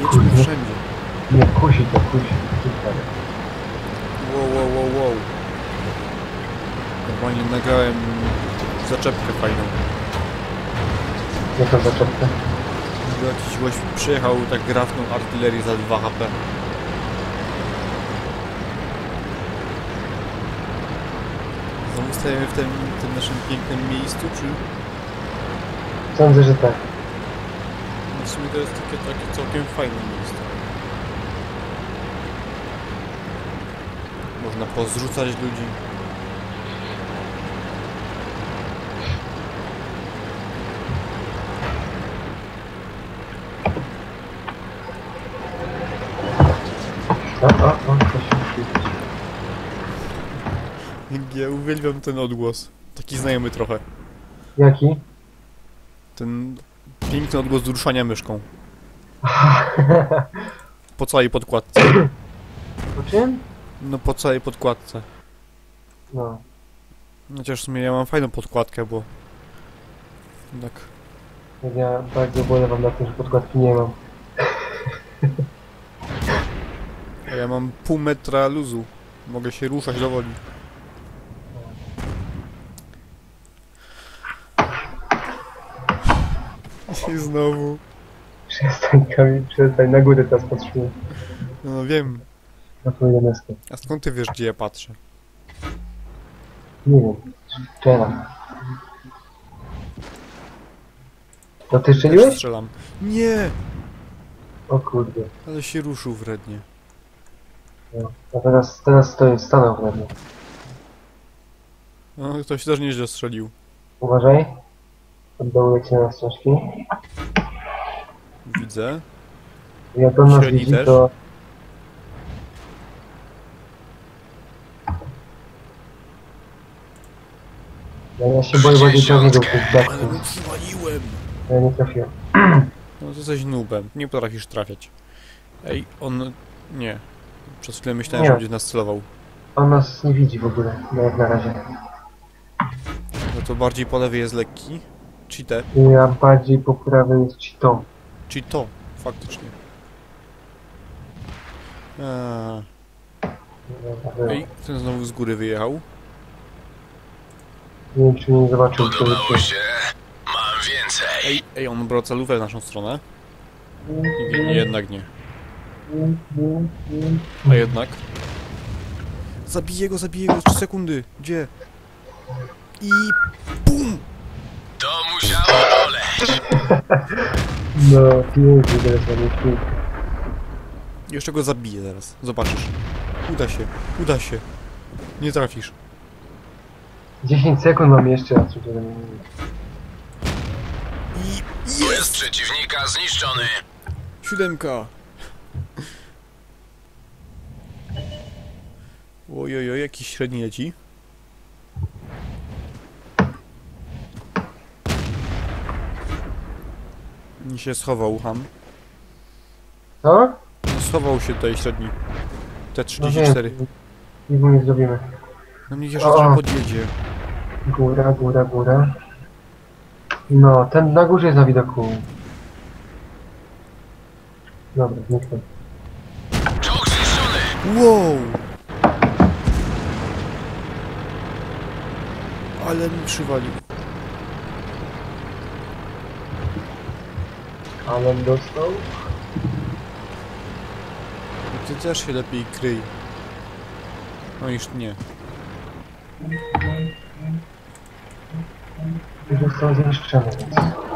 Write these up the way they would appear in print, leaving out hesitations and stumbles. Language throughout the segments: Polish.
Jedźmy wszędzie. Nie, kusi to, kusi. Super. Wow. Normalnie nagrałem zaczepkę fajną. Jaką zaczepkę? Gdyby jakiś gość przyjechał, tak grafnął artylerię za 2 HP. Znowu stajemy w tym naszym pięknym miejscu, czy? Sądzę, że tak. W sumie to jest takie całkiem fajne miejsce. Można pozrzucać ludzi. O, to się musi. Ja uwielbiam ten odgłos. Taki znajomy trochę. Jaki? Ten piękny odgłos ruszania myszką. Po całej podkładce. Po czym? No po całej podkładce. No. Chociaż w sumie ja mam fajną podkładkę, bo... Tak... Ja bardzo ubolewam na tym, że podkładki nie mam. A ja mam pół metra luzu. Mogę się ruszać dowoli. I znowu. Przestań, Kamil, przestań. Na górę teraz patrzymy. No wiem. Na tą 11. A skąd ty wiesz, gdzie ja patrzę? Nie wiem. Strzelam. To ty Też strzeliłeś? strzelam. Nie! O kurde. Ale się ruszył wrednie. No. A teraz to jest stanął wrednie. No, ktoś też nieźle strzelił. Uważaj. Od dołu leci na straszki. Widzę. Jak on nas Średni widzi, też? to... Ja się boję bardziej czarnego w tych Ale dachów. mu przywaliłem! Ja nie trafiłem. No to jesteś nubem. Nie potrafisz trafiać. Ej, on... Nie. Przez chwilę myślałem, Nie. że będzie nas celował. On nas nie widzi w ogóle, no jak na razie. No to bardziej po lewej jest lekki. Czy te? Ja bardziej po prawej jest cheatą. Czy to? Faktycznie. Ej, ten znowu z góry wyjechał. Nie wiem, czy mnie nie zobaczył. Podobało się? Mam więcej. Ej, on brał celówkę w naszą stronę. Nie, jednak nie. A jednak. Zabiję go, 3 sekundy. Gdzie? I... BUM! To musiało boleć. No, pięknie teraz mamy pięknie. Jeszcze go zabiję zaraz. Zobaczysz. Uda się. Nie trafisz. 10 sekund mam jeszcze, a co to I... Bez przeciwnika zniszczony. 7. Ojojoj, jakiś średni leci. Nie się schował, ham. Co? No, schował się tutaj średni. No T34. wiem, nic mu nie zrobimy. No niech jeszcze trochę podjedzie. Góra. No, ten na górze jest na widoku. Dobra, zniknął. Czołg zniszczony. Wow! Ale mi przywalił. Ale dostał? Ty też się lepiej kryj. No już nie. Już został zniszczony, więc...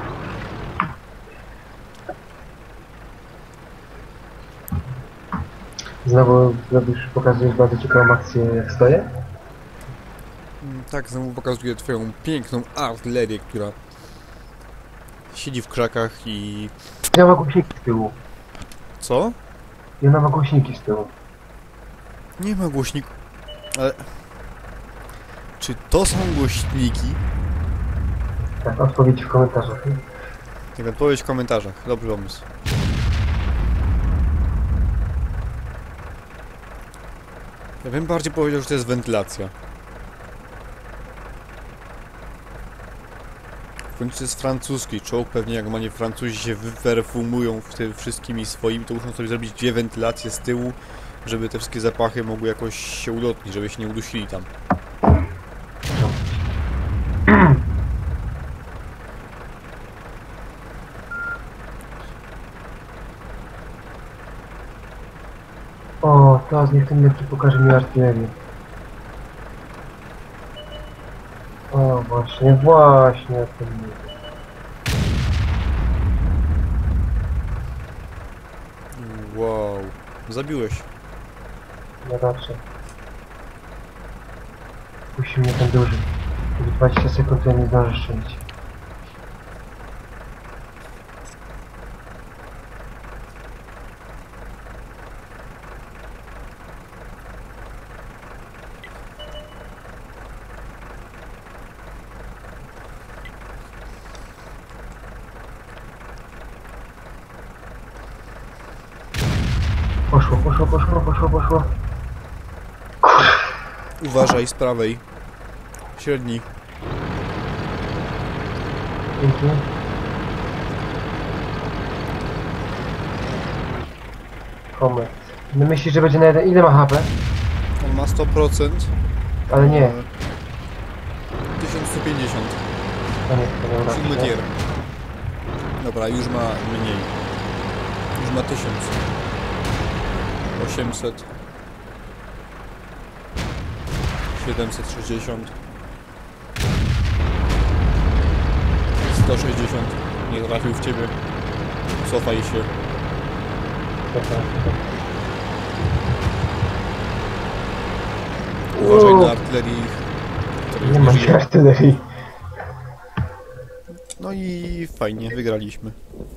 Znowu pokazujesz bardzo ciekawą akcję, jak stoję? Tak, znowu pokazuję twoją piękną artylerię, która siedzi w krzakach i... Ja mam głośniki z tyłu. Co? Ja mam głośniki z tyłu. Nie ma głośników. Ale... Czy to są głośniki? Tak, odpowiedź w komentarzach. Tak, odpowiedź w komentarzach. Dobry pomysł. Ja bym bardziej powiedział, że to jest wentylacja. W końcu jest francuski czołg, pewnie jak normalnie Francuzi się wyperfumują w tym wszystkimi swoimi, to muszą sobie zrobić dwie wentylacje z tyłu, żeby te wszystkie zapachy mogły jakoś się ulotnić, żeby się nie udusili tam. O, teraz niech ten lepszy pokaże mi artylerię. O, właśnie ten lepszy. Wow, zabiłeś. No dobrze. Puści mnie ten duży. 20 sekund, to ja nie zdążę strzelić. Poszło. Uważaj z prawej. Średni. Pięknie. Komet. No myślisz, że będzie na jeden... Ile ma HP? On ma 100%. Ale nie. 1150. No nie, to nie uda 7 się. tier. Dobra, już ma mniej. Już ma 1000. 800. 760. 160. Nie trafił w ciebie. Cofaj się. Uważaj na artylerię ich, która już Nie nie ma żyje. artylerii. No i fajnie, wygraliśmy.